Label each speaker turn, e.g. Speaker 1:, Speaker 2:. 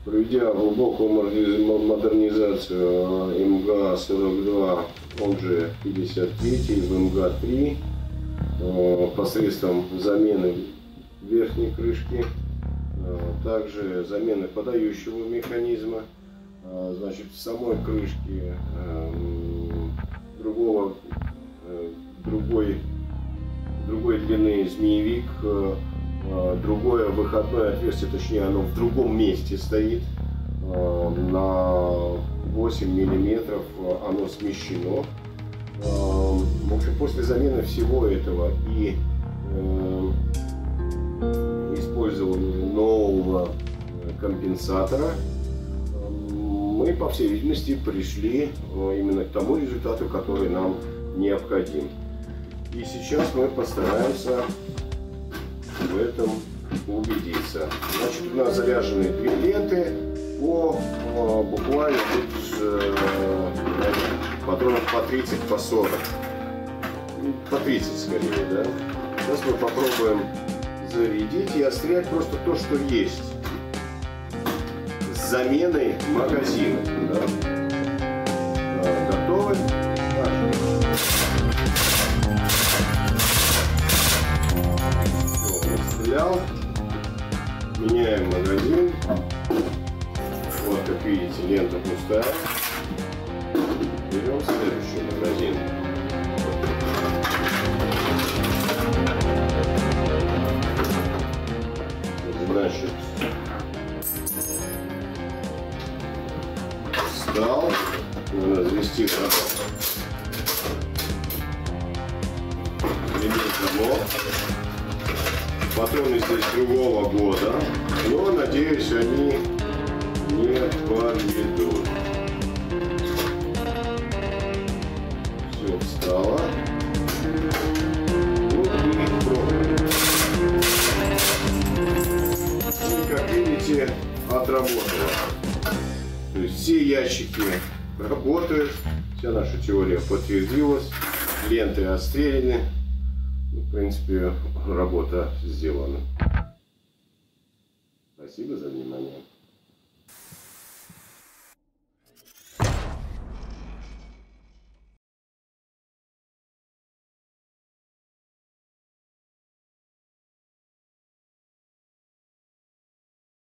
Speaker 1: Проведя глубокую модернизацию МГА-42, он же 53 в МГА-3, посредством замены верхней крышки, также замены подающего механизма, значит, в самой крышке другой длины змеевик, другое выходное отверстие, точнее оно в другом месте стоит, на 8 миллиметров оно смещено. В общем, после замены всего этого и использования нового компенсатора мы, по всей видимости, пришли именно к тому результату, который нам необходим. И сейчас мы постараемся в этом убедиться. Значит, у нас заряжены 2 ленты по буквально патронов по 30, по 40. По 30 скорее, да. Сейчас мы попробуем зарядить и отстрелять просто то, что есть. С заменой магазина. Да. Готовы? Стрелял. Меняем магазин. Вот, как видите, лента пустая. Берем следующий магазин. Значит, встал. Надо завести замок. Патроны здесь другого года, но, надеюсь, они не подведут. Все встало. Ну и пробуем. И, как видите, отработало. То есть все ящики работают, вся наша теория подтвердилась, ленты отстреляны. В принципе, работа сделана. Спасибо за внимание.